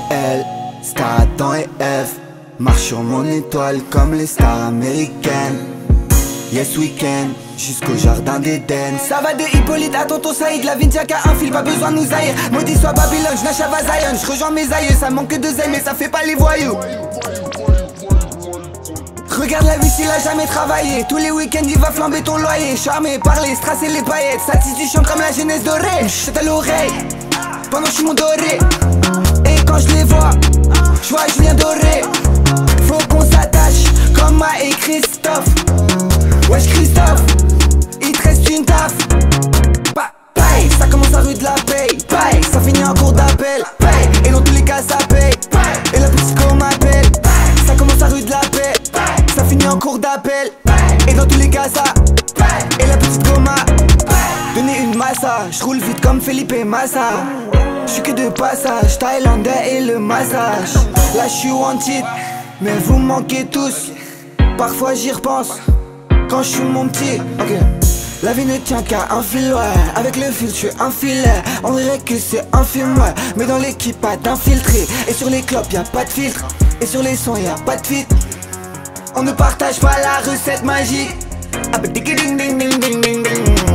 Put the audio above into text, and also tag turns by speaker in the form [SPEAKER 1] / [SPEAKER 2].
[SPEAKER 1] réel, star Adam et F. Marche sur mon étoile comme les stars américaines. Yes weekend, jusqu'au jardin d'Éden. Ça va de Hippolyte à Tonton Saïd, la Vintia qui a un fil, pas besoin de nous haïr. Maudit soit Babylone, j'n'achève à Zion. J'rejoins mes aïeux, ça manque de zèle mais ça fait pas les voyous. Regarde la vie s'il a jamais travaillé. Tous les week-ends il va flamber ton loyer. Charmé par les strass et les paillettes. Satisfaction comme la jeunesse dorée. J'chète à l'oreille pendant que j'suis mon doré. Et quand je les vois, j'vois Julien Doré. Faut qu'on s'attache comme moi et Christophe. Wesh Christophe, il te reste une taf. Paye, ça commence à rue de la paye. Paye, ça finit en cours d'appel. Paye, et dans tous les cas ça paye. Et la psycho m'appelle. Ça commence à rue de la paix. Ça finit en cours d'appel. Et dans tous les cas ça. Et la petite coma. Donner une massage, j'roule vite comme Felipe Massa. J'suis que de passage, thaïlandais et le massage. Là j'suis wanted, mais vous me manquez tous. Parfois j'y repense quand j'suis mon petit. Ok. La vie ne tient qu'à un fil, ouais. Avec le fil, j'suis un filet. On dirait que c'est un film, ouais. Mais dans l'équipe, pas d'infiltré. Et sur les clopes, y'a pas de filtre. Et sur les sons, y'a pas de fit. On ne partage pas la recette magique. Ah bah ding ding ding ding ding ding.